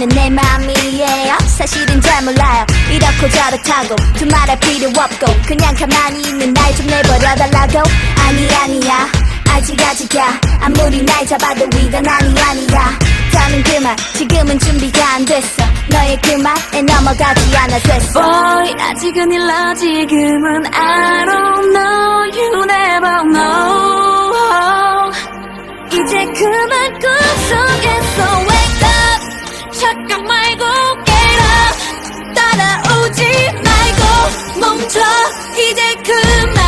하는 내 맘이에요. 사실은 잘 몰라요. 이렇고 저렇다고 두말할 필요 없고 그냥 가만히 있는 날 좀 내버려달라고. 아니야 아직이야. 아무리 날 잡아도 이건 아니야. 더는 그만 지금은 준비가 안 됐어. 너의 그 말에 넘어가지 않아 됐어. Boy 아직은 일러 지금은 I don't know you never know. 이제 그만 꿈속에서 wake up. 착각 말고 get up. 따라오지 말고 멈춰. 이제 그만